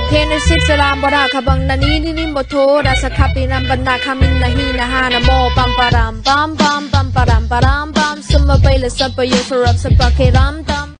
Genesis salam bara kabang nanini ni moto rasa kapi nam banda kamin nahi nahana mo pam param pam pam pam param param pam summa baila sabba yusarap sabba kiram tam.